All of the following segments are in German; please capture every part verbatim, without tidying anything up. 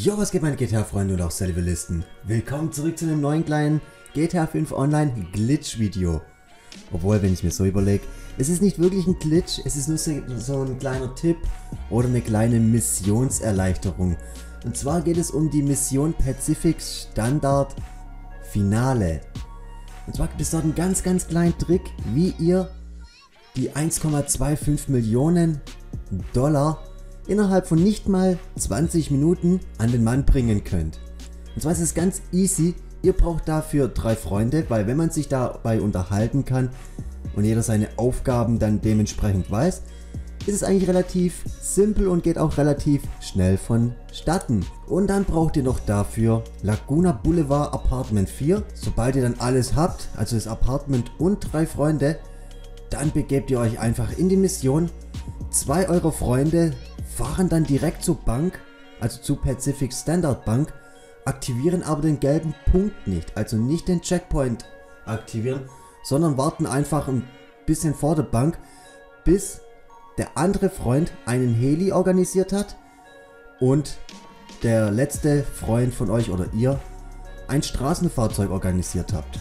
Jo, was geht meine G T A-Freunde und auch Survivalisten? Willkommen zurück zu einem neuen kleinen G T A fünf Online Glitch-Video. Obwohl, wenn ich mir so überlege, es ist nicht wirklich ein Glitch, es ist nur so, so ein kleiner Tipp oder eine kleine Missionserleichterung. Und zwar geht es um die Mission Pacific Standard Finale. Und zwar gibt es dort einen ganz, ganz kleinen Trick, wie ihr die eins Komma fünfundzwanzig Millionen Dollar innerhalb von nicht mal zwanzig Minuten an den Mann bringen könnt. Und zwar ist es ganz easy, ihr braucht dafür drei Freunde, weil wenn man sich dabei unterhalten kann und jeder seine Aufgaben dann dementsprechend weiß, ist es eigentlich relativ simpel und geht auch relativ schnell vonstatten. Und dann braucht ihr noch dafür Laguna Boulevard Apartment vier. Sobald ihr dann alles habt, also das Apartment und drei Freunde, dann begebt ihr euch einfach in die Mission. Zwei eurer Freunde fahren dann direkt zur Bank, also zu Pacific Standard Bank, aktivieren aber den gelben Punkt nicht, also nicht den Checkpoint aktivieren, sondern warten einfach ein bisschen vor der Bank, bis der andere Freund einen Heli organisiert hat und der letzte Freund von euch oder ihr ein Straßenfahrzeug organisiert habt.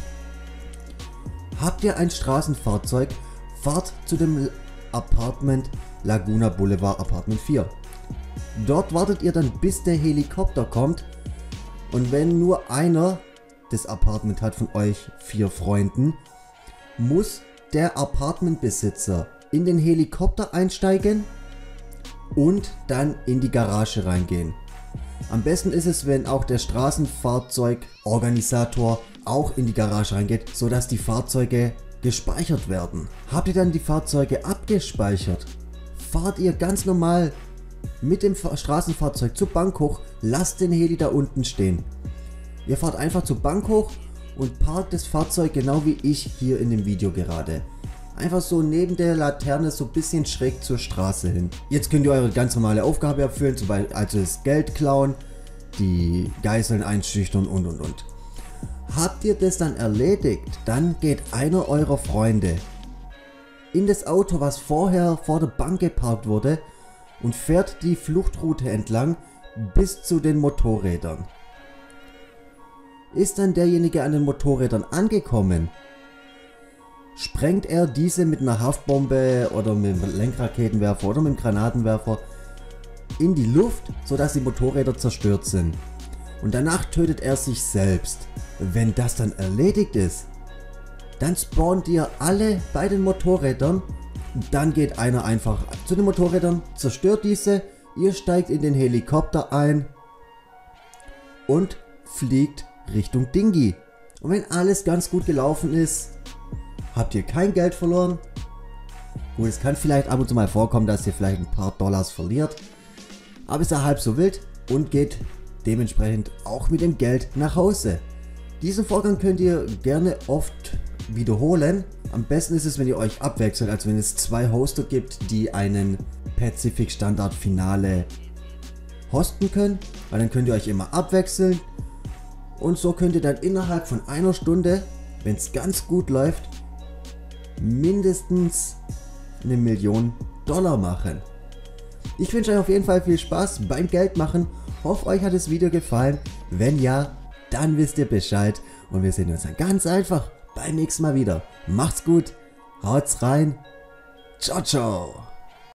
Habt ihr ein Straßenfahrzeug, fahrt zu dem Apartment Laguna Boulevard Apartment vier. Dort wartet ihr dann, bis der Helikopter kommt, und wenn nur einer das Apartment hat von euch vier Freunden, muss der Apartmentbesitzer in den Helikopter einsteigen und dann in die Garage reingehen. Am besten ist es, wenn auch der Straßenfahrzeugorganisator auch in die Garage reingeht, sodass die Fahrzeuge gespeichert werden. Habt ihr dann die Fahrzeuge abgespeichert, fahrt ihr ganz normal mit dem Straßenfahrzeug zur Bank hoch, lasst den Heli da unten stehen. Ihr fahrt einfach zur Bank hoch und parkt das Fahrzeug genau wie ich hier in dem Video gerade. Einfach so neben der Laterne, so ein bisschen schräg zur Straße hin. Jetzt könnt ihr eure ganz normale Aufgabe erfüllen, zum Beispiel also das Geld klauen, die Geiseln einschüchtern und und und. Habt ihr das dann erledigt, dann geht einer eurer Freunde in das Auto, was vorher vor der Bank geparkt wurde, und fährt die Fluchtroute entlang bis zu den Motorrädern. Ist dann derjenige an den Motorrädern angekommen, sprengt er diese mit einer Haftbombe oder mit einem Lenkraketenwerfer oder mit einem Granatenwerfer in die Luft, sodass die Motorräder zerstört sind. Und danach tötet er sich selbst. Wenn das dann erledigt ist, dann spawnt ihr alle bei den Motorrädern. Dann geht einer einfach zu den Motorrädern, zerstört diese, ihr steigt in den Helikopter ein und fliegt Richtung Dingy. Und wenn alles ganz gut gelaufen ist, habt ihr kein Geld verloren. Gut, es kann vielleicht ab und zu mal vorkommen, dass ihr vielleicht ein paar Dollars verliert, aber ist ja halb so wild und geht dementsprechend auch mit dem Geld nach Hause. Diesen Vorgang könnt ihr gerne oft wiederholen. Am besten ist es, wenn ihr euch abwechselt, also wenn es zwei Hoster gibt, die einen Pacific Standard Finale hosten können, weil dann könnt ihr euch immer abwechseln und so könnt ihr dann innerhalb von einer Stunde, wenn es ganz gut läuft, mindestens eine Million Dollar machen. Ich wünsche euch auf jeden Fall viel Spaß beim Geldmachen. Hoffe, euch hat das Video gefallen. Wenn ja, dann wisst ihr Bescheid und wir sehen uns dann ganz einfach beim nächsten Mal wieder. Macht's gut, haut's rein, ciao ciao.